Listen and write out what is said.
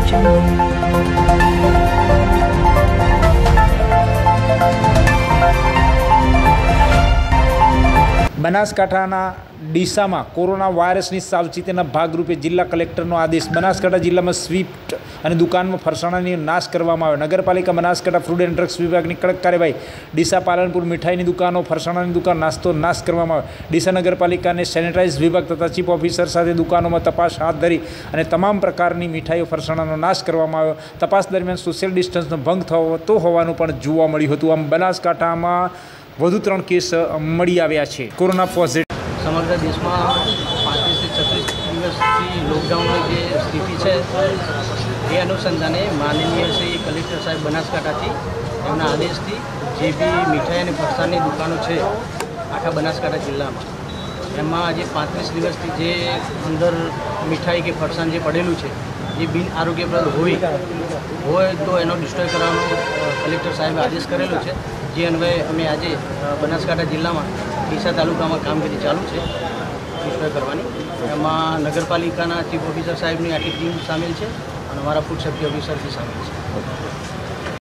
બનાસકાંઠાના ડીસામાં કોરોના વાયરસની સાવચેતીના ભાગરૂપે જિલ્લા કલેક્ટરનો આદેશ। બનાસકાંઠા જિલ્લામાં સ્વીપ અને દુકાનમાં ફરસાણાની નાશ કરવામાં આવ્યો। નગરપાલિકા બનાસકાંઠા ફૂડ એન્ડ ડ્રગ્સ વિભાગની કડક કાર્યવાહી। ડીસા પાલનપુર મીઠાઈની દુકાનો, ફરસાણાની દુકાન, નાસ્તો નાશ કરવામાં આવ્યો। ડીસા નગરપાલિકાને સેનેટાઇઝ વિભાગ તથા ચીફ ઓફિસર સાથે દુકાનોમાં તપાસ હાથ ધરી અને તમામ પ્રકારની મીઠાઈઓ, ફરસાણાનો નાશ કરવામાં આવ્યો। તપાસ દરમિયાન સોશિયલ ડિસ્ટન્સનો ભંગ થતો હોવાનું પણ જોવા મળ્યું હતું। આમ બનાસકાંઠામાં વધુ 3 કેસ મળી આવ્યા છે કોરોના પોઝિટિવ। समग्र देश में 35 से 36 दिवस की लॉकडाउन की स्थिति है। ये अनुसंधाने माननीय श्री कलेक्टर साहेब बनासकांठा थी एमना आदेश थी जे भी मिठाई और फरसाण की दुकानों है आखा बनासकांठा जिला में एमां आज 35 दिवस थी जे अंदर मिठाई के फरसाण जे पड़ेलू है ये बिन आरोग्यप्रद हो तो एनो डिस्ट्रॉय करवानो कलेक्टर साहेब आदेश करेलो है। जे अन्वय अमे आज बनासकांठा जिला में ડીસા તાલુકામાં કામગીરી ચાલુ છે ડિસ્ટ્રોય કરવાની। એમાં નગરપાલિકાના ચીફ ઓફિસર સાહેબની આખી ટીમ સામેલ છે અને અમારા ફૂડ સેફ્ટી ઓફિસર બી સામેલ છે।